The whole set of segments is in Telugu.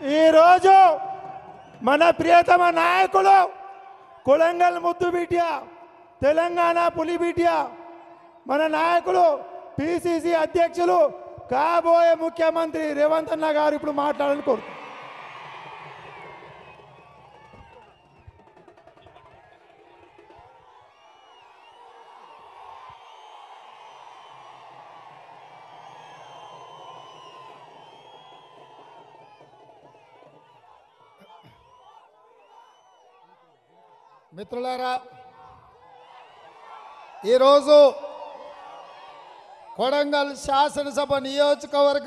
ఈ రోజు మన ప్రియతమ నాయకులు కొడంగల్ ముద్దు బిడ్డ తెలంగాణ పులి బిడ్డ మన నాయకులు పిసిసి అధ్యక్షులు కాబోయే ముఖ్యమంత్రి రేవంత్ అన్న గారు ఇప్పుడు మాట్లాడాలని కోరుతున్నాను. మిత్రులారా, ఈరోజు కొడంగల్ శాసనసభ నియోజకవర్గ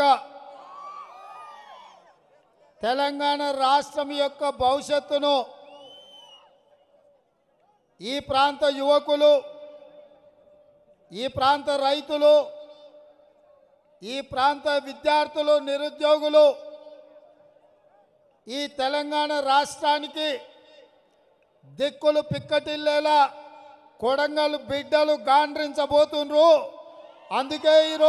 తెలంగాణ రాష్ట్రం యొక్క భవిష్యత్తును ఈ ప్రాంత యువకులు, ఈ ప్రాంత రైతులు, ఈ ప్రాంత విద్యార్థులు, నిరుద్యోగులు ఈ తెలంగాణ రాష్ట్రానికి దిక్కులు పిక్కటిల్లేలా కొడంగల్ బిడ్డలు గాండ్రించబోతుండ్రు. అందుకే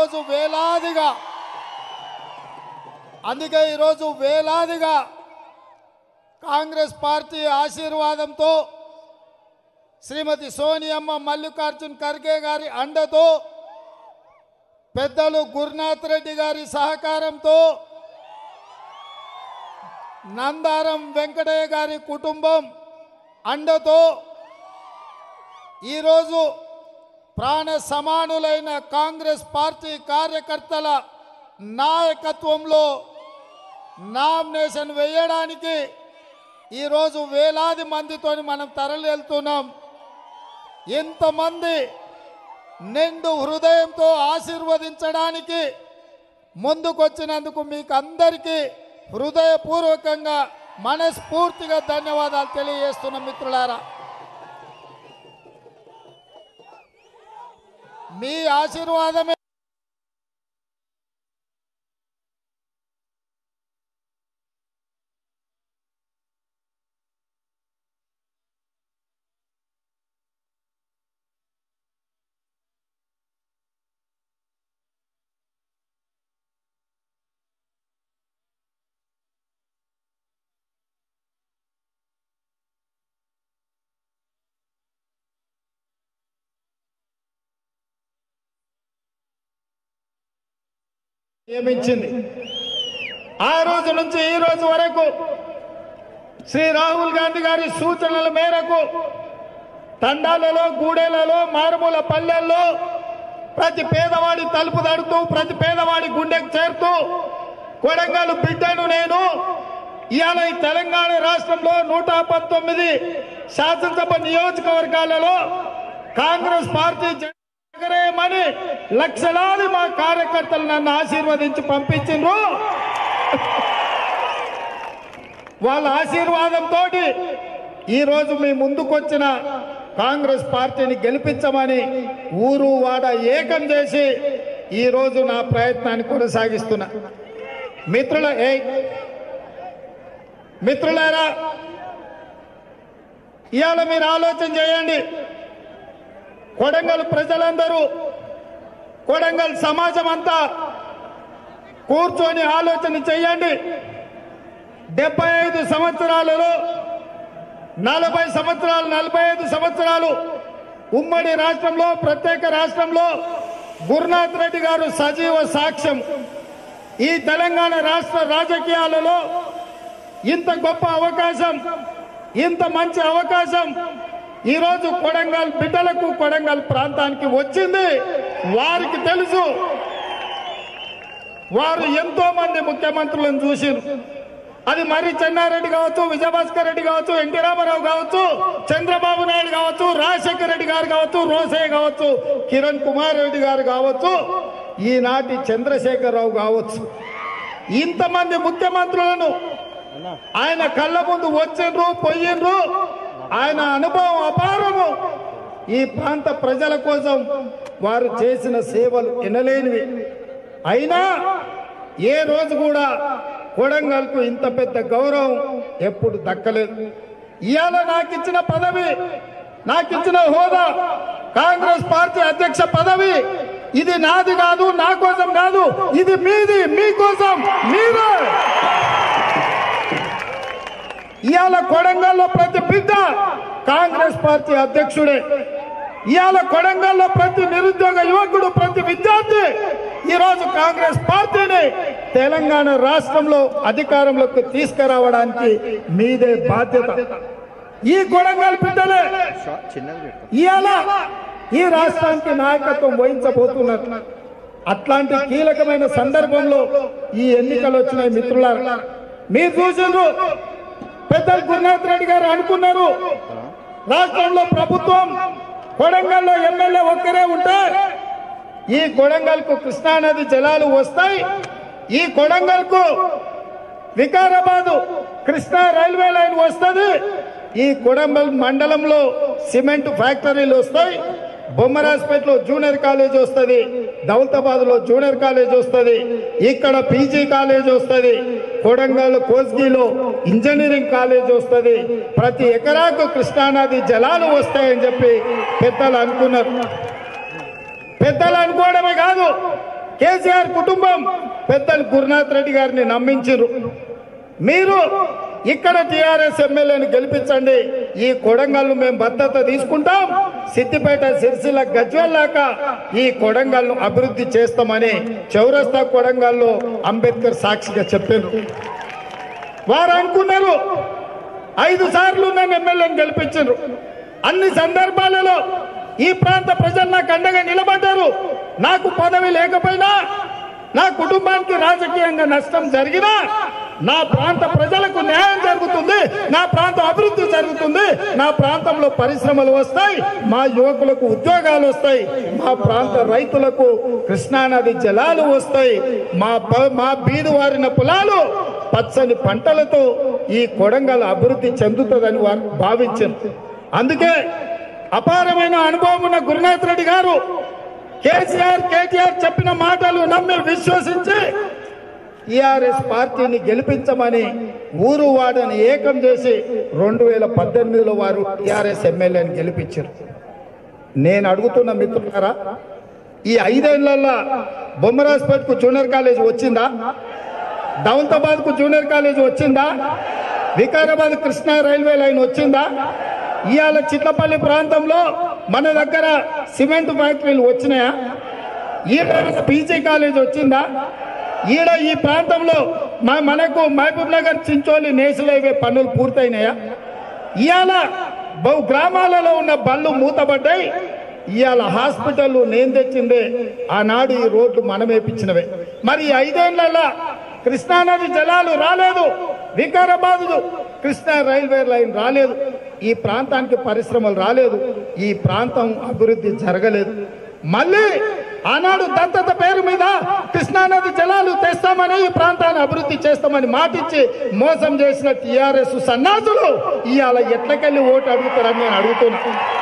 ఈరోజు వేలాదిగా కాంగ్రెస్ పార్టీ ఆశీర్వాదంతో శ్రీమతి సోనియమ్మ మల్లికార్జున్ ఖర్గే గారి అండతో పెద్దలు గురునాథ్ రెడ్డి గారి సహకారంతో నందారం వెంకటయ్య గారి కుటుంబం అండతో ఈరోజు ప్రాణ సమానులైన కాంగ్రెస్ పార్టీ కార్యకర్తల నాయకత్వంలో నామినేషన్ వేయడానికి ఈరోజు వేలాది మందితో మనం తరలి వెళ్తున్నాం. ఎంతమంది నిండు హృదయంతో ఆశీర్వదించడానికి ముందుకొచ్చినందుకు మీకు అందరికీ హృదయపూర్వకంగా మనస్ఫూర్తిగా ధన్యవాదాలు తెలియజేస్తున్న మిత్రులారా, మీ ఆశీర్వాదమే నియమించింది. ఆ రోజు నుంచి ఈ రోజు వరకు శ్రీ రాహుల్ గాంధీ గారి సూచనల మేరకు తండాలలో, గూడెలలో, మారుమూల పల్లెల్లో ప్రతి పేదవాడి తలుపు తడుతూ, ప్రతి పేదవాడి గుండెకు చేరుతూ కొడంగల్ బిడ్డను నేను ఇవాళ ఈ తెలంగాణ రాష్ట్రంలో 119 శాసనసభ నియోజకవర్గాలలో కాంగ్రెస్ పార్టీ ఎగరేయమని లక్షలాది మా కార్యకర్తలు నన్ను ఆశీర్వదించి పంపించిండ్రు. వాళ్ళ ఆశీర్వాదంతో ఈరోజు మీ ముందుకొచ్చిన కాంగ్రెస్ పార్టీని గెలిపించమని ఊరు వాడ ఏకం చేసి ఈరోజు నా ప్రయత్నాన్ని కొనసాగిస్తున్నా. మిత్రులారా, ఇవాళ మీరు ఆలోచన చేయండి. కొడంగల్ ప్రజలందరూ, కొడంగల్ సమాజం అంతా కూర్చొని ఆలోచన చేయండి. 75 సంవత్సరాలలో 40 సంవత్సరాలు, 45 సంవత్సరాలు ఉమ్మడి రాష్ట్రంలో, ప్రత్యేక రాష్ట్రంలో గురునాథ్ రెడ్డి గారు సజీవ సాక్ష్యం. ఈ తెలంగాణ రాష్ట్ర రాజకీయాలలో ఇంత గొప్ప అవకాశం, ఇంత మంచి అవకాశం ఈరోజు కొడంగల్ బిడ్డలకు, కొడంగల్ ప్రాంతానికి వచ్చింది. వారికి తెలుసు. వారు ఎంతో మంది ముఖ్యమంత్రులను చూసిరు. అది మరి చెన్నారెడ్డి కావచ్చు, విజయభాస్కర్ రెడ్డి కావచ్చు, ఎన్టీ రామారావు కావచ్చు, చంద్రబాబు నాయుడు కావచ్చు, రాజశేఖర్ రెడ్డి గారు కావచ్చు, రోసయ్య కావచ్చు, కిరణ్ కుమార్ రెడ్డి గారు కావచ్చు, ఈనాటి చంద్రశేఖరరావు కావచ్చు. ఇంతమంది ముఖ్యమంత్రులను ఆయన కళ్ళ ముందు వచ్చిండ్రు, పోయిండ్రు. ఆయన అనుభవం అపారము. ఈ ప్రాంత ప్రజల కోసం వారు చేసిన సేవలు ఎనలేనివి. అయినా ఏ రోజు కూడా కొడంగల్కు ఇంత పెద్ద గౌరవం ఎప్పుడు దక్కలేదు. ఇవాళ నాకిచ్చిన పదవి, నాకిచ్చిన హోదా, కాంగ్రెస్ పార్టీ అధ్యక్ష పదవి, ఇది నాది కాదు, నా కోసం కాదు, ఇది మీది, మీకోసం, మీరే. ఇవాళ కొడంగల్లో ప్రతి బిడ్డ కాంగ్రెస్ పార్టీ అధ్యక్షుడే. ఇవాళ కొడంగల్లో ప్రతి నిరుద్యోగ యువకుడు, ప్రతి విద్యార్థి ఈరోజు కాంగ్రెస్ పార్టీని తెలంగాణ రాష్ట్రంలో అధికారంలోకి తీసుకురావడానికి మీదే బాధ్యత. ఈ కొడంగల్ బిడ్డలే ఇవాళ ఈ రాష్ట్రానికి నాయకత్వం వహించబోతున్నారు. అట్లాంటి కీలకమైన సందర్భంలో ఈ ఎన్నికలు వచ్చినాయి మిత్రులారా. మీరు చూసిండ్రు, పెద్దలు గురునాథ్ రెడ్డి గారు అనుకున్నారు రాష్ట్రంలో ప్రభుత్వం కొడంగల్లో ఎమ్మెల్యే ఒక్కరే ఉంటే ఈ కొడంగల్కు కృష్ణానది జలాలు వస్తాయి, ఈ కొడంగల్కు వికారాబాద్ కృష్ణా రైల్వే లైన్ వస్తుంది, ఈ కొడంగల్ మండలంలో సిమెంట్ ఫ్యాక్టరీలు వస్తాయి, బొమ్మరాజ్పేటలో జూనియర్ కాలేజ్ వస్తుంది, దౌలతాబాద్ లో జూనియర్ కాలేజ్ వస్తుంది, ఇక్కడ పీజీ కాలేజ్ వస్తుంది, కొడంగల్ కోస్గిలో ఇంజనీరింగ్ కాలేజ్ వస్తుంది, ప్రతి ఎకరాకు కృష్ణానది జలాలు వస్తాయని చెప్పి పెద్దలు అనుకున్నారు. పెద్దలు అనుకోవడమే కాదు, కేసీఆర్ కుటుంబం పెద్దలు గురునాథ్ రెడ్డి గారిని నమ్మించారు. మీరు ఇక్కడ టీఆర్ఎస్ ఎమ్మెల్యేని గెలిపించండి, ఈ కొడంగల్ను మేము భద్రత తీసుకుంటాం, సిద్దిపేట సిరిసిల్ల గజ్వేల్లాక ఈ కొడంగల్ను అభివృద్ధి చేస్తామని చౌరస్తా కొడంగల్లో అంబేద్కర్ సాక్షిగా చెప్పారు. వారు అనుకున్నారు 5 సార్లు నన్ను ఎమ్మెల్యేని గెలిపించారు. అన్ని సందర్భాలలో ఈ ప్రాంత ప్రజలు నాకు అండగా నిలబడ్డారు. నాకు పదవి లేకపోయినా, నా కుటుంబానికి రాజకీయంగా నష్టం జరిగినా నా ప్రాంత ప్రజలకు న్యాయం జరుగుతుంది, నా ప్రాంత అభివృద్ధి జరుగుతుంది, నా ప్రాంతంలో పరిశ్రమలు వస్తాయి, మా యువకులకు ఉద్యోగాలు వస్తాయి, మా ప్రాంత రైతులకు కృష్ణానది జలాలు వస్తాయి, మా బీడు వారిన పొలాలు పచ్చని పంటలతో ఈ కొడంగల్ అభివృద్ధి చెందుతుందని వారు భావించారు. అందుకే అపారమైన అనుభవం ఉన్న గురునాథ్ రెడ్డి గారు కేసీఆర్ కేటీఆర్ చెప్పిన మాటలు నమ్మి విశ్వసించి టీఆర్ఎస్ పార్టీని గెలిపించమని ఊరు వాడని ఏకం చేసి 2018లో వారు టీఆర్ఎస్ ఎమ్మెల్యేని గెలిపించారు. నేను అడుగుతున్న మిత్రులారా, ఈ 5 ఏళ్లలో బొమ్మరాజ్పేటకు జూనియర్ కాలేజ్ వచ్చిందా? దౌలతాబాద్కు జూనియర్ కాలేజ్ వచ్చిందా? వికారాబాద్ కృష్ణా రైల్వే లైన్ వచ్చిందా? ఇవాళ చిట్లపల్లి ప్రాంతంలో మన దగ్గర సిమెంట్ ఫ్యాక్టరీలు వచ్చినాయా? ఈ పీజీ కాలేజ్ వచ్చిందా? ఈడ ఈ ప్రాంతంలో మనకు మహబూబ్ నగర్ చించోలి నేషనల్ హైవే పనులు పూర్తయినాయా? ఇవాళ బహు గ్రామాలలో ఉన్న బళ్ళు మూతబడ్డాయి. ఇవాళ హాస్పిటల్ నేను తెచ్చిందే, ఆనాడు ఈ రోడ్లు మనం వేపించినవే. మరి 5 ఏళ్లలో కృష్ణానది జలాలు రాలేదు, వికారాబాద్ కృష్ణా రైల్వే లైన్ రాలేదు, ఈ ప్రాంతానికి పరిశ్రమలు రాలేదు, ఈ ప్రాంతం అభివృద్ధి జరగలేదు. మళ్ళీ ఆనాడు దత్తత పేరు మీద కృష్ణానది జలాలు తెస్తామని ఈ ప్రాంతాన్ని అభివృద్ధి చేస్తామని మాటిచ్చి మోసం చేసిన టీఆర్ఎస్ సన్నాసులు ఇవాళ ఎట్లకెళ్ళి ఓటు అడుగుతారని నేను అడుగుతున్నా.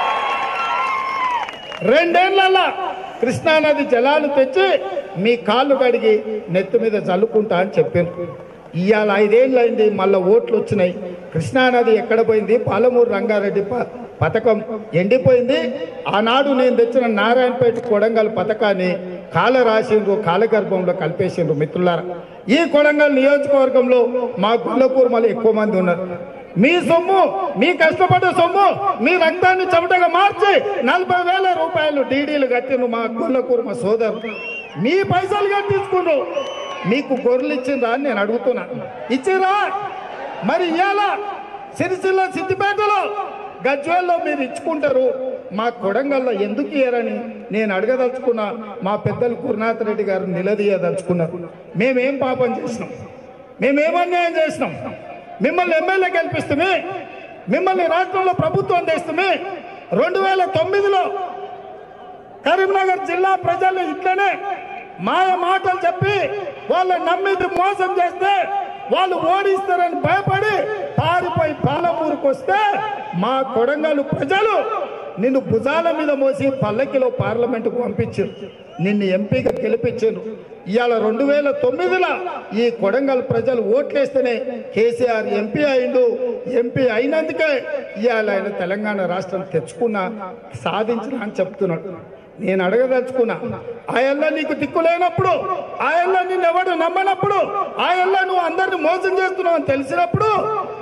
2 ఏళ్లలో కృష్ణానది జలాలు తెచ్చి మీ కాళ్ళు కడిగి నెత్తి మీద చల్లుకుంటా అని చెప్పారు. ఇవాళ 5 ఏళ్ళు అయింది, మళ్ళీ ఓట్లు వచ్చినాయి. కృష్ణానది ఎక్కడ పోయింది? పాలమూరు రంగారెడ్డి పథకం ఎండిపోయింది. ఆనాడు నేను తెచ్చిన నారాయణపేట కొడంగల్ పథకాన్ని కాల రాసిండ్రు, కాలగర్భంలో కలిపేసిండ్రు. మిత్రులారా, ఈ కొడంగల్ నియోజకవర్గంలో మా గుల్లకూర్మలు ఎక్కువ మంది ఉన్నారు. మీ సొమ్ము, మీ కష్టపడ్డ సొమ్ము, మీ రక్తాన్ని చెమటగా మార్చి 40,000 రూపాయలు డీడీలు కట్టిండ్రు మా గుల్లకూర్మ సోదరు. మీ పైసలు కట్టించుకుండ్రు, మీకు గొర్రెలు ఇచ్చిండ్రా అని నేను అడుగుతున్నా. ఇచ్చిరా? మరి ఇవాళ సిరిసిల్ల సిద్దిపేటలో గజ్వేల్లో మీరు ఇచ్చుకుంటారు, మా కొడంగల్లో ఎందుకు ఇయ్యరని నేను అడగదలుచుకున్నా. మా పెద్దలు గురునాథ్ రెడ్డి గారు నిలదీయదలుచుకున్నారు. మేమేం పాపం చేసినాం? మేమేం అన్యాయం చేసినాం? మిమ్మల్ని ఎమ్మెల్యే గెలిపిస్తే, మిమ్మల్ని రాష్ట్రంలో ప్రభుత్వం తెస్తే 2009లో కరీంనగర్ జిల్లా ప్రజలు ఇట్లనే మాయ మాటలు చెప్పి వాళ్ళని నమ్మిది మోసం చేస్తే వాళ్ళు ఓడిస్తారని భయపడి పారిపోయి పాలమూరుకు వస్తే మా కొడంగల్ ప్రజలు నిన్ను భుజాల మీద మోసి పల్లకిలో పార్లమెంటుకు పంపించారు, నిన్ను ఎంపీగా గెలిపించారు. ఇవాళ 2009లో ఈ కొడంగల్ ప్రజలు ఓట్లేస్తేనే కేసీఆర్ ఎంపీ అయిండు. ఎంపీ అయినందుకే ఇవాళ ఆయన తెలంగాణ రాష్ట్రం తెచ్చుకున్నా, సాధించిన అని చెప్తున్నాడు. నేను అడగదలుచుకున్నా, ఆయల్లా నీకు దిక్కు లేనప్పుడు, ఆయల్లా నిన్ను ఎవడు నమ్మనప్పుడు, ఆయల్లా నువ్వు అందరిని మోసం చేస్తున్నావు అని తెలిసినప్పుడు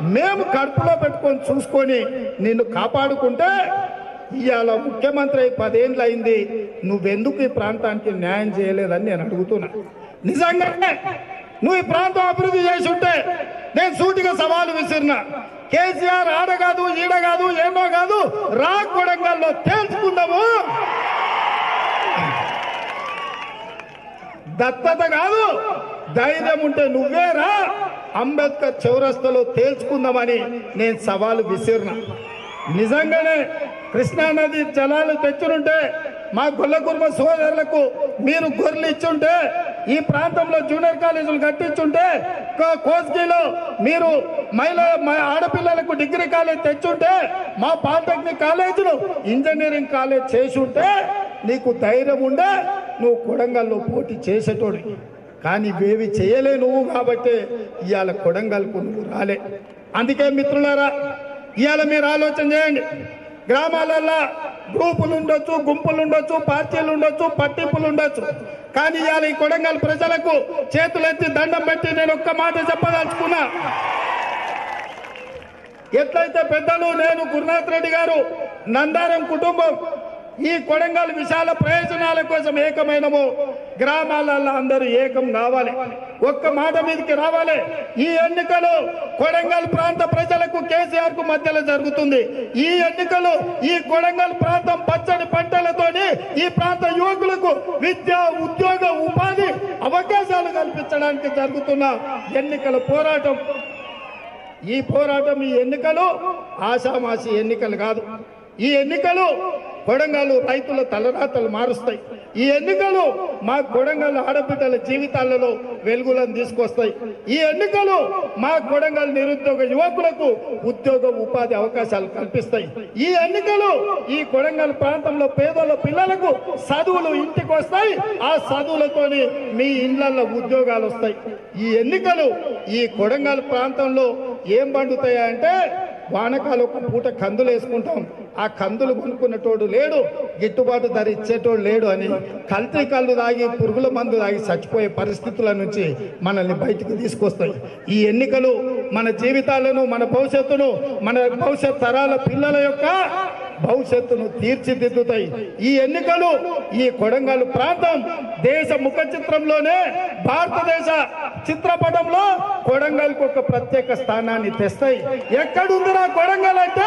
మేము కడుపులో పెట్టుకొని చూసుకొని నిన్ను కాపాడుకుంటే ఇవాళ ముఖ్యమంత్రి 10 ఏళ్ళు అయింది, నువ్వెందుకు ఈ ప్రాంతానికి న్యాయం చేయలేదని నేను అడుగుతున్నా. నిజంగానే నువ్వు ఈ ప్రాంతం అభివృద్ధి చేసి ఉంటే నేను సూటిగా సవాలు విసిరినా, కేసీఆర్ ఆడ కాదు ఈడ కాదు ఏమో కాదు రా కొడంగల్లో తేల్చుకుందాము, దత్తత కాదు ధైర్యం ఉంటే నువ్వే రా అంబేద్కర్ చౌరస్తాలో తేల్చుకుందామని నేను సవాలు విసిరినా. నిజంగానే కృష్ణానది జలాలు తెచ్చుంటే మా గొల్లకుర్మ సోదరులకు మీరు గొర్రెలు ఇచ్చుంటే, ఈ ప్రాంతంలో జూనియర్ కాలేజీలు కట్టించుంటే, కోస్గిలో మీరు ఆడపిల్లలకు డిగ్రీ కాలేజ్ తెచ్చుంటే, మా పాలిటెక్నిక్ కాలేజీలు ఇంజనీరింగ్ కాలేజ్ చేసి ఉంటే నీకు ధైర్యం ఉండే నువ్వు కొడంగల్లో పోటీ చేసేటోడు. కానీ ఇవేవి చేయలే నువ్వు కాబట్టి ఇవాళ కొడంగల్కు నువ్వు రాలే. అందుకే మిత్రులారా ఇవాళ మీరు ఆలోచన చేయండి. గ్రామాలల్లో గ్రూపులు ఉండొచ్చు, గుంపులు ఉండొచ్చు, పార్టీలు ఉండొచ్చు, పట్టింపులు ఉండొచ్చు. కానీ ఇవాళ ఈ కొడంగల్ ప్రజలకు చేతులెత్తి దండం పెట్టి నేను ఒక్క మాట చెప్పదలుచుకున్నా. ఎట్లయితే పెద్దలు నేను గురునాథ్ రెడ్డి గారు నందారం కుటుంబం ఈ కొడంగల్ విశాల ప్రయోజనాల కోసం ఏకమైనము, గ్రామాలలో అందరూ ఏకం కావాలి, ఒక్క మాట మీదకి రావాలి. ఈ ఎన్నికలు కొడంగల్ ప్రాంత ప్రజలకు కేసీఆర్ కు మధ్యలో జరుగుతుంది. ఈ ఎన్నికలు ఈ కొడంగల్ ప్రాంతం పచ్చని పంటలతోని ఈ ప్రాంత యువకులకు విద్య, ఉద్యోగ, ఉపాధి అవకాశాలు కల్పించడానికి జరుగుతున్న ఎన్నికల పోరాటం. ఈ పోరాటం, ఈ ఎన్నికలు ఆషామాషి ఎన్నికలు కాదు. ఈ ఎన్నికలు కొడంగల్ రైతుల తలరాతలు మారుస్తాయి. ఈ ఎన్నికలు మా కొడంగల్ ఆడబిడ్డల జీవితాలలో వెలుగులను తీసుకొస్తాయి. ఈ ఎన్నికలు మా కొడంగల్ నిరుద్యోగ యువకులకు ఉద్యోగ ఉపాధి అవకాశాలు కల్పిస్తాయి. ఈ ఎన్నికలు ఈ కొడంగల్ ప్రాంతంలో పేదల పిల్లలకు చదువులు ఇంటికి వస్తాయి. ఆ చదువులతోని మీ ఇళ్లలో ఉద్యోగాలు వస్తాయి. ఈ ఎన్నికలు ఈ కొడంగల్ ప్రాంతంలో ఏం పండుతాయా అంటే, వానకాలు ఒక పూట కందులు వేసుకుంటాం, ఆ కందులు కొనుక్కునేటోడు లేడు, గిట్టుబాటు ధర ఇచ్చేటోడు లేడు అని కల్తీ కళ్ళు తాగి పురుగుల మందు తాగి చచ్చిపోయే పరిస్థితుల నుంచి మనల్ని బయటికి తీసుకొస్తాయి. ఈ ఎన్నికలు మన జీవితాలను, మన భవిష్యత్తును, మన భవిష్యత్ తరాల పిల్లల యొక్క భవిష్యత్తును తీర్చిదిద్దుతాయి. ఈ ఎన్నికలు ఈ కొడంగల్ ప్రాంతం దేశ ముఖ చిత్రంలోనే, భారతదేశ చిత్రపటంలో కొడంగల్కు ఒక ప్రత్యేక స్థానాన్ని తెస్తాయి. ఎక్కడుందిరా కొడంగల్ అంటే,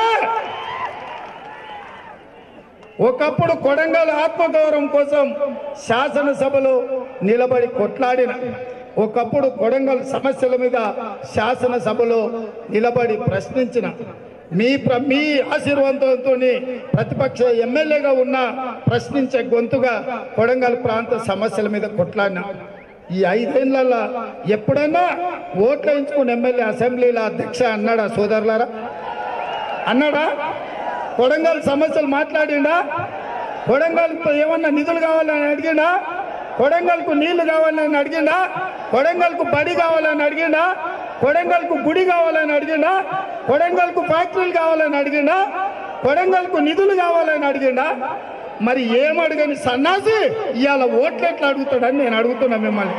ఒకప్పుడు కొడంగల్ ఆత్మగౌరవం కోసం శాసనసభలో నిలబడి కొట్లాడిన, ఒకప్పుడు కొడంగల్ సమస్యల మీద శాసనసభలో నిలబడి ప్రశ్నించిన, మీ ఆశీర్వాదంతో ప్రతిపక్ష ఎమ్మెల్యేగా ఉన్న ప్రశ్నించే గొంతుగా కొడంగల్ ప్రాంత సమస్యల మీద కొట్లాడినా. ఈ 5 ఏళ్లలో ఎప్పుడైనా ఓట్లు వేయించుకుని ఎమ్మెల్యే అసెంబ్లీలో అధ్యక్ష అన్నాడా సోదరులారా? అన్నాడా? కొడంగల్ సమస్యలు మాట్లాడిండా? కొడంగల్కు ఏమన్నా నిధులు కావాలని అడిగిండా? కొడంగల్కు నీళ్లు కావాలని అడిగిండా? కొడంగల్కు బడి కావాలని అడిగిండా? కొడంగల్కు గుడి కావాలని అడిగిండా? కొడంగల్కు ఫ్యాక్టరీలు కావాలని అడిగిండా? కొడంగల్కు నిధులు కావాలని అడిగిండా? మరి ఏమడగని సన్నాసి ఇవాళ ఓట్లు ఎట్లా అడుగుతాడని నేను అడుగుతున్నా మిమ్మల్ని.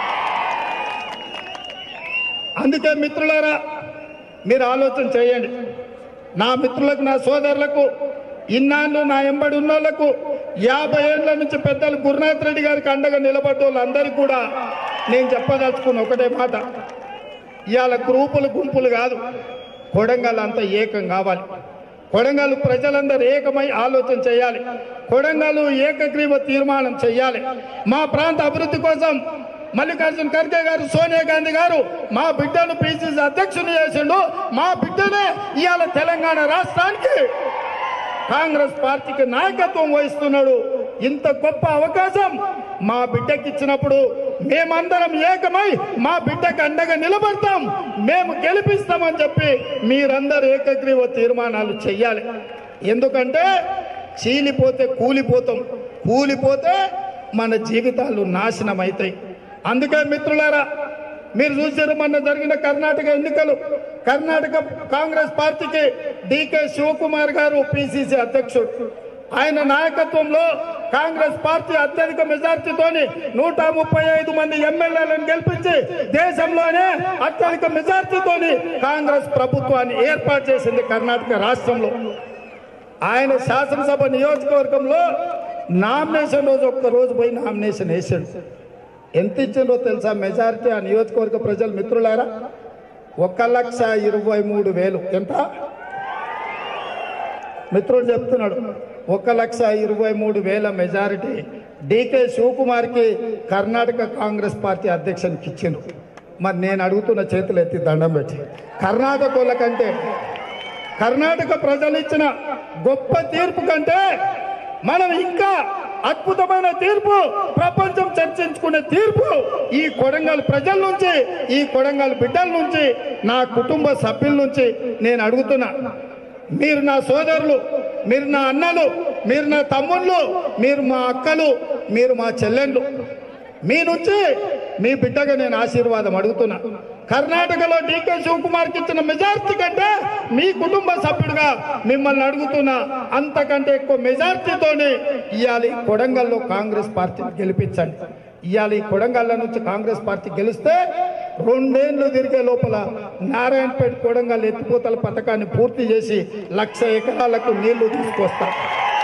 అందుకే మిత్రులారా మీరు ఆలోచన చేయండి. నా మిత్రులకు, నా సోదరులకు, ఇన్నాళ్ళు నా ఎంబడి ఉన్న వాళ్ళకు, 50 ఏళ్ల నుంచి పెద్దలు గురునాథ్ రెడ్డి గారికి అండగా నిలబడ్డ వాళ్ళందరికీ కూడా నేను చెప్పదలుచుకున్న ఒకటే మాట, ఇవాళ గ్రూపులు గుంపులు కాదు, కొడంగల్ అంతా ఏకం కావాలి. కొడంగల్ ప్రజలందరూ ఏకమై ఆలోచన చేయాలి. కొడంగల్ ఏకగ్రీవ తీర్మానం చేయాలి. మా ప్రాంత అభివృద్ధి కోసం మల్లికార్జున ఖర్గే గారు, సోనియా గాంధీ గారు మా బిడ్డను పిసిసి అధ్యక్షుని చేసిండు. మా బిడ్డనే ఇవాళ తెలంగాణ రాష్ట్రానికి కాంగ్రెస్ పార్టీకి నాయకత్వం వహిస్తున్నాడు. ఇంత గొప్ప అవకాశం మా బిడ్డకి ఇచ్చినప్పుడు మేమందరం ఏకమై మా బిడ్డకు అండగా నిలబడతాం, మేము గెలిపిస్తామని చెప్పి మీరందరూ ఏకగ్రీవ తీర్మానాలు చెయ్యాలి. ఎందుకంటే చీలిపోతే కూలిపోతాం, కూలిపోతే మన జీవితాలు నాశనం అవుతాయి. అందుకే మిత్రులారా మీరు చూసారు మొన్న జరిగిన కర్ణాటక ఎన్నికలు, కర్ణాటక కాంగ్రెస్ పార్టీకి డికే శివకుమార్ గారు పిసిసి అధ్యక్షుడు. ఆయన నాయకత్వంలో కాంగ్రెస్ పార్టీ అత్యధిక మెజార్టీతోని 135 మంది ఎమ్మెల్యేలను గెలిపించి దేశంలోనే అత్యధిక మెజార్టీతోని కాంగ్రెస్ ప్రభుత్వాన్ని ఏర్పాటు చేసింది కర్ణాటక రాష్ట్రంలో. ఆయన శాసనసభ నియోజకవర్గంలో నామినేషన్ రోజు ఒక్క రోజు పోయి నామినేషన్ వేసాడు. ఎంత ఇచ్చిందో తెలుసా మెజారిటీ ఆ నియోజకవర్గ ప్రజలు మిత్రులారా? 1,23,000. ఎంత మిత్రుడు చెప్తున్నాడు? 1,23,000 మెజారిటీ డికే శివకుమార్కి కర్ణాటక కాంగ్రెస్ పార్టీ అధ్యక్షునికి ఇచ్చిండు. మరి నేను అడుగుతున్న చేతులు ఎత్తి దండం పెట్టి కర్ణాటక కంటే కర్ణాటక ప్రజలు ఇచ్చిన గొప్ప తీర్పు కంటే మనం ఇంకా అద్భుతమైన తీర్పు, ప్రపంచం చర్చించుకునే తీర్పు ఈ కొడంగల్ ప్రజల నుంచి, ఈ కొడంగల్ బిడ్డల నుంచి, నా కుటుంబ సభ్యుల నుంచి నేను అడుగుతున్నా. మీరు నా సోదరులు, మీరు నా అన్నలు, మీరు నా తమ్ముళ్ళు, మీరు మా అక్కలు, మీరు మా చెల్లెళ్ళు. మీ నుంచి మీ బిడ్డగా నేను ఆశీర్వాదం అడుగుతున్నా. కర్ణాటకలో డికే శివకుమార్కి ఇచ్చిన మెజార్టీ కంటే మీ కుటుంబ సభ్యుడిగా మిమ్మల్ని అడుగుతున్నా, అంతకంటే ఎక్కువ మెజార్టీతోనే ఇవాళ కొడంగల్లో కాంగ్రెస్ పార్టీని గెలిపించండి. ఇవాళ ఈ కొడంగల్ నుంచి కాంగ్రెస్ పార్టీ గెలిస్తే 2 ఏళ్ళు తిరిగే లోపల నారాయణపేట కొడంగల్ ఎత్తిపోతల పథకాన్ని పూర్తి చేసి 1,00,000 ఎకరాలకు నీళ్లు తీసుకొస్తారు.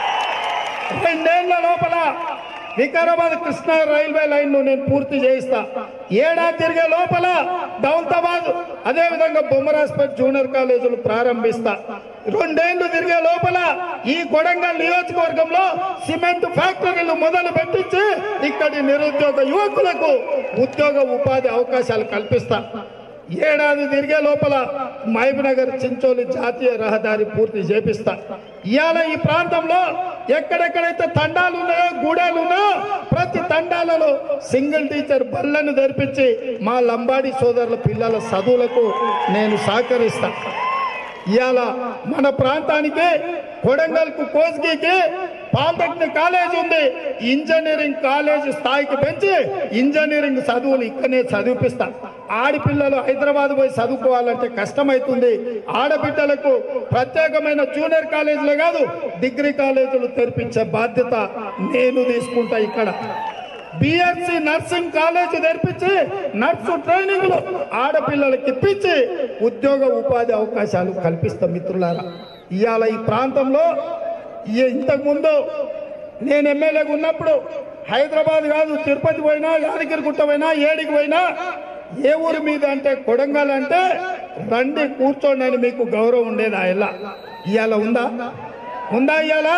2 ఏళ్ల లోపల వికారాబాద్ కృష్ణా రైల్వే లైన్ ను నేను పూర్తి చేయిస్తా. 7 ఏడాది తిరిగే లోపల దౌలతాబాద్ అదేవిధంగా బొమ్మరాజ్పేట్ జూనియర్ కాలేజీలు ప్రారంభిస్తా. 2 ఏళ్లు తిరిగే లోపల ఈ కొడంగల్ నియోజకవర్గంలో సిమెంట్ ఫ్యాక్టరీలు మొదలు పెట్టించి ఇక్కడి నిరుద్యోగ యువకులకు ఉద్యోగ ఉపాధి అవకాశాలు కల్పిస్తా. 7 ఏడాది తిరిగే లోపల మహబూబ్నగర్ చించోలి జాతీయ రహదారి పూర్తి చేపిస్తా. ఇవాళ ఈ ప్రాంతంలో ఎక్కడెక్కడైతే తండాలు ఉన్నాయో, గూడాలు ఉన్నాయో ప్రతి తండాలలో సింగిల్ టీచర్ బళ్ళను తెరిపించి మా లంబాడి సోదరుల పిల్లల చదువులకు నేను సహకరిస్తా. ఇవాళ మన ప్రాంతానికి కొడంగల్కు కోస్గికి పాలిటెక్నిక్ కాలేజ్ ఉంది. ఇంజనీరింగ్ కాలేజ్ స్థాయికి పెంచి ఇంజనీరింగ్ చదువులు ఇక్కడనే చదివిపిస్తా. ఆడపిల్లలు హైదరాబాద్ పోయి చదువుకోవాలంటే కష్టమవుతుంది. ఆడబిడ్డలకు ప్రత్యేకమైన జూనియర్ కాలేజీలే కాదు డిగ్రీ కాలేజీలు తెరిపించే బాధ్యత నేను తీసుకుంటా. ఇక్కడ బిఎస్సి నర్సింగ్ కాలేజ్ తెరిపించి నర్సు ట్రైనింగ్లు ఆడపిల్లలకి ఇప్పించి ఉద్యోగ ఉపాధి అవకాశాలు కల్పిస్తాం. మిత్రులారా, ఇవాళ ఈ ప్రాంతంలో ఇంతకు ముందు నేను ఎమ్మెల్యేగా ఉన్నప్పుడు హైదరాబాద్ కాదు తిరుపతి పోయినా, యాదగిరిగుట్ట పోయినా, ఏడికి పోయినా ఏ ఊరి మీద అంటే కొడంగల్ అంటే రండి కూర్చోండి అని మీకు గౌరవం ఉండేది. ఇవాళ ఉందా? ఇవాళ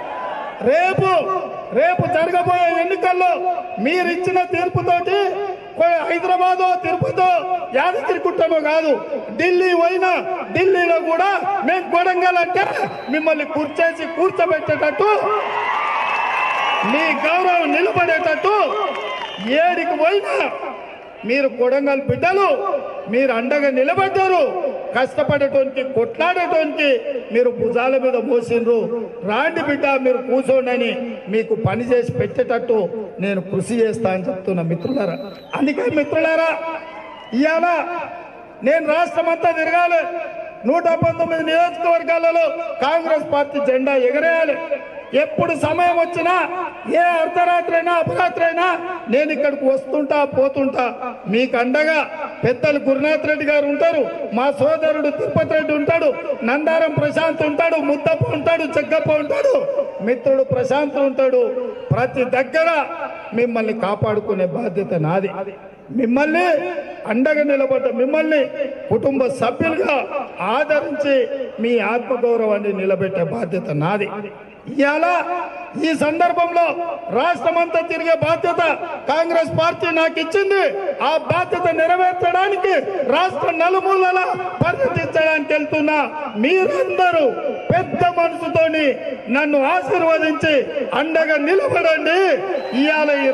రేపు జరగబోయే ఎన్నికల్లో మీరు ఇచ్చిన తీర్పుతోటి హైదరాబాదో, తిరుపతో, యాదగిరిగుట్టనో కాదు ఢిల్లీ పోయినా ఢిల్లీలో కూడా మేము కొడంగల్ అంటే మిమ్మల్ని కూర్చోబెట్టేటట్టు, మీ గౌరవం నిలబడేటట్టు ఏడికి పోయినా మీరు కొడంగల్ బిడ్డలు, మీరు అండగా నిలబడ్డారు. కష్టపడేటోనికి, కొట్లాడేటోనికి మీరు భుజాల మీద మోసిండ్రు. రాండి బిడ్డ మీరు కూర్చోండి అని మీకు పని చేసి పెట్టేటట్టు నేను కృషి చేస్తా అని చెప్తున్నా మిత్రులారా. అందుకే మిత్రులారా, ఇవాళ నేను రాష్ట్రం అంతా తిరగాలి. 119 నియోజకవర్గాలలో కాంగ్రెస్ పార్టీ జెండా ఎగరేయాలి. ఎప్పుడు సమయం వచ్చినా, ఏ అర్ధరాత్రి అయినా అపరాత్రి అయినా నేను ఇక్కడికి వస్తుంటా పోతుంటా. మీకు అండగా పెద్దలు గురునాథ్ రెడ్డి గారు ఉంటారు, మా సోదరుడు తిరుపతి రెడ్డి ఉంటాడు, నందారం ప్రశాంత్ ఉంటాడు, ముద్దప్ప ఉంటాడు, జగ్గప్ప ఉంటాడు, మిత్రుడు ప్రశాంత్ ఉంటాడు. ప్రతి దగ్గర మిమ్మల్ని కాపాడుకునే బాధ్యత నాది. మిమ్మల్ని అండగా నిలబడ్డ మిమ్మల్ని కుటుంబ సభ్యులుగా ఆదరించి మీ ఆత్మగౌరవాన్ని నిలబెట్టే బాధ్యత నాది. ఇవాళ ఈ సందర్భంలో రాష్ట్రమంతా తిరిగే బాధ్యత కాంగ్రెస్ పార్టీ నాకు ఇచ్చింది. ఆ బాధ్యత నెరవేర్చడానికి రాష్ట్ర నలుమూలలా పర్యటించడానికి వెళ్తున్నా. మీరందరూ పెద్ద మనసుతోని నన్ను ఆశీర్వదించి అండగా నిలబడండి. ఇవాళ ఈ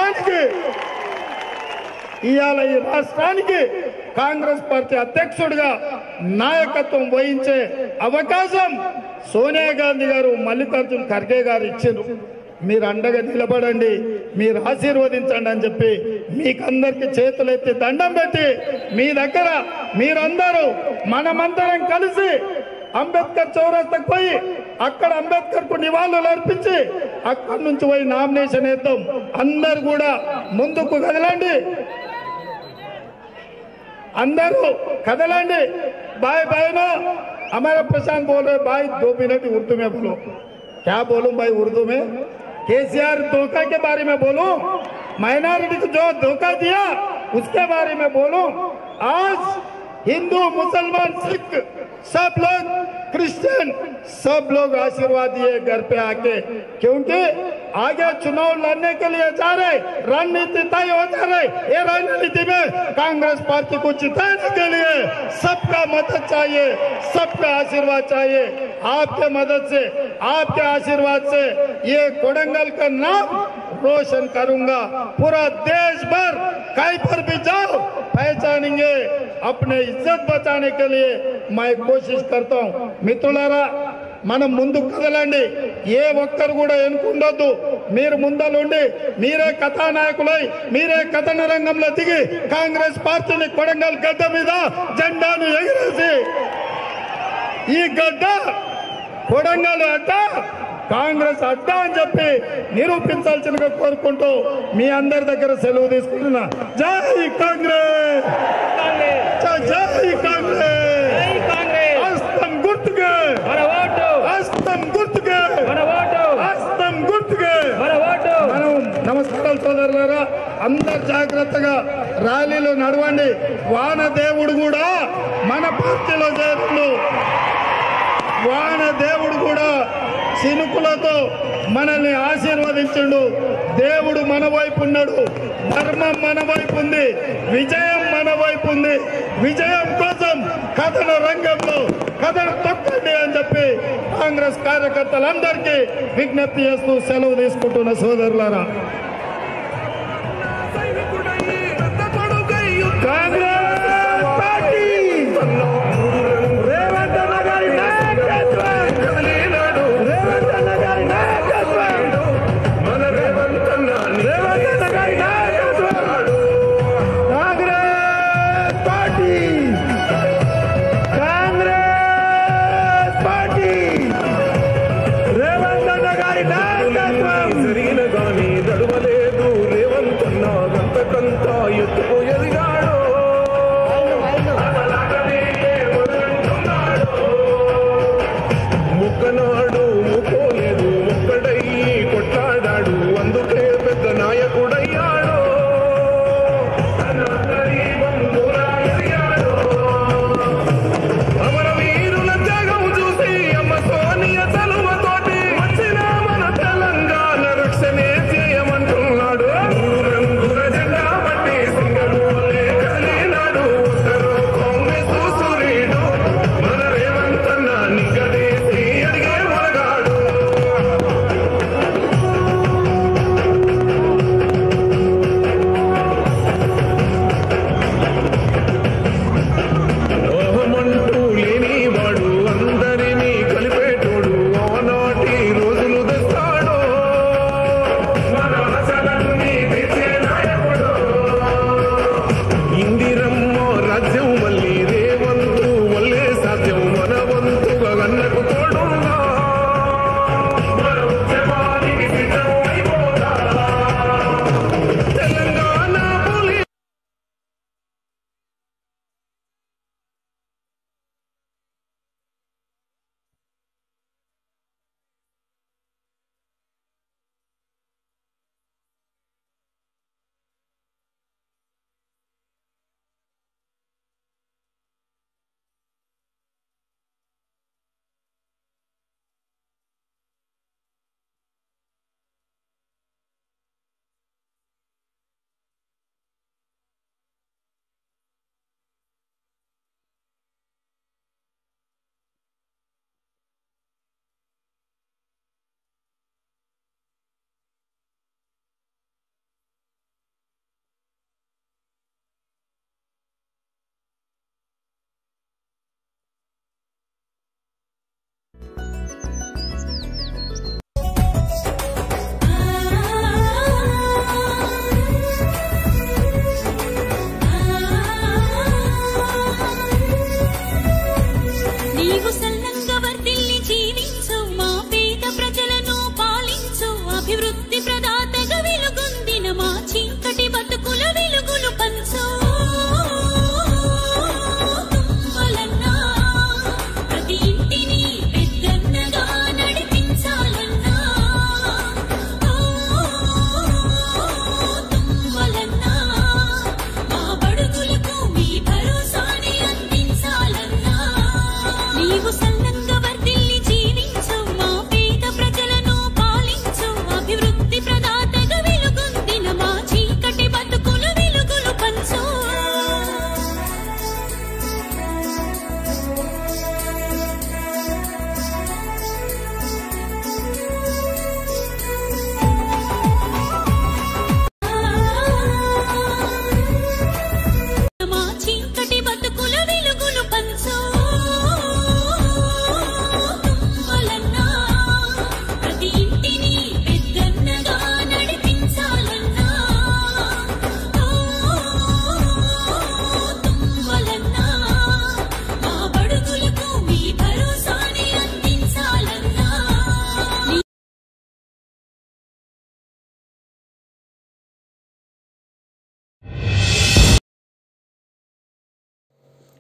రాష్ట్రానికి కాంగ్రెస్ పార్టీ అధ్యక్షుడిగా నాయకత్వం వహించే అవకాశం సోనియా గాంధీ గారు, మల్లికార్జున్ ఖర్గే గారు ఇచ్చారు. మీరు అండగా నిలబడండి, మీరు ఆశీర్వదించండి అని చెప్పి మీకందరికి చేతులెత్తి దండం పెట్టి మీ దగ్గర మీరందరూ మనమందరం కలిసి అంబేద్కర్ చౌరస్తాకు పోయి అక్కడ అంబేద్కర్ కు నివాళులు అర్పించి అక్కడి నుంచి పోయి నామినేషన్ వేద్దాం. అందరు కూడా ముందుకు కదలండి, అందరూ కదలండి. भाई बहनों, हमारा प्रशांत बोल रहे भाई 2 मिनट उर्दू में बोलो. क्या बोलूं भाई उर्दू में? केसीआर धोखा के बारे में बोलूं, माइनॉरिटी को जो धोखा दिया उसके बारे में बोलूं. आज हिंदू मुसलमान सिख सब लोग क्रिश्चियन सब लोग आशीर्वाद दिए घर पे आके, क्योंकि आगे चुनाव लड़ने के लिए जा रहे, रणनीति तय हो जा रहे. ये रणनीति में कांग्रेस पार्टी को जिताने के लिए सबका मदद चाहिए, सबका आशीर्वाद चाहिए. आपके मदद से, आपके आशीर्वाद से ये कोडंगल का नाम रोशन करूंगा. पूरा देश भर कहीं पर भी जाओ पहचानेंगे. अपने इज्जत बचाने के लिए मैं कोशिश करता हूं. మిత్రులారా, మనం ముందుకు కదలండి. ఏ ఒక్కరు కూడా ఎన్నుకుండొద్దు. మీరు ముందలుండి మీరే కథానాయకులై మీరే కథన రంగంలో దిగి కాంగ్రెస్ పార్టీని కొడంగల్ గడ్డ మీద జెండాను ఎగిరేసి ఈ గడ్డ కొడంగల్ అడ్డ కాంగ్రెస్ అడ్డ అని చెప్పి నిరూపించాల్సిందిగా కోరుకుంటూ మీ అందరి దగ్గర సెలవు తీసుకుంటున్నా. జై కాంగ్రెస్, జై కాంగ్రెస్. హస్తం గుర్తుకే మన ఓటు, హస్తం గుర్తుకే మన ఓటు, హస్తం గుర్తుకే మన ఓటు. మనం నమస్కారాలు సోదరులారా, అందరు జాగ్రత్తగా ర్యాలీలో నడవండి. వాన దేవుడు కూడా మన పార్టీలో చేరుండు. వాన దేవుడు కూడా చినుకులతో మనల్ని ఆశీర్వదించుండు. దేవుడు మన వైపు ఉన్నాడు, ధర్మం మన వైపు ఉంది, విజయం మన వైపు ఉంది. విజయం కోసం కథన రంగంలో కథన తొక్కండి అని చెప్పి కాంగ్రెస్ కార్యకర్తలందరికీ విజ్ఞప్తి చేస్తూ సెలవు తీసుకుంటున్న సోదరులారా, కాంగ్రెస్ పార్టీ రేవంత్ అన్న గారి నాయకత్వం, రేవంత్ అన్న గారి నాయకత్వం, మన రేవంత్ అన్న గారి నాయకత్వం. కాంగ్రెస్ పార్టీ, కాంగ్రెస్ పార్టీ, రేవంత్ అన్న గారి నాయకత్వం.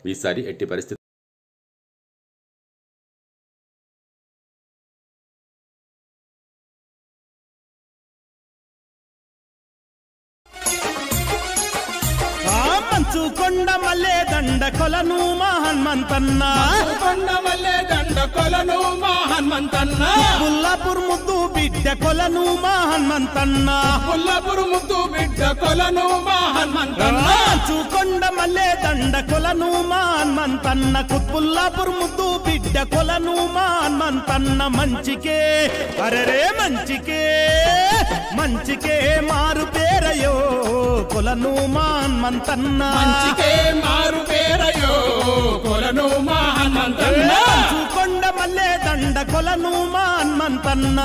ఈసారి ఎట్టి పరిస్థితి కొండ మల్లె దండ కొలను మా హనుమంతన్న కొండ మల్లె దండ కొలను మా హనుమంతన్న పుల్లాపూర్ ముద్దు బిడ్డ కొలను మా హనుమంతన్న పుల్లాపూర్ ముద్దు బిడ్డ కొలను మా హనుమంతన్న కొండ మల్లె దండ కొలను మా హనుమంతన్న పుల్లాపూర్ ముద్దు బిడ్డ కొలను మా హనుమంతన్న మంచికే అరెరే మంచికే మంచికే మారు పేరయో కొలను మా హనుమంతన్న మంచికే మారు పేరయో కొలను మా హనుమంతన్న కొండ మల్లె దండ కొలను మా హనుమంతన్న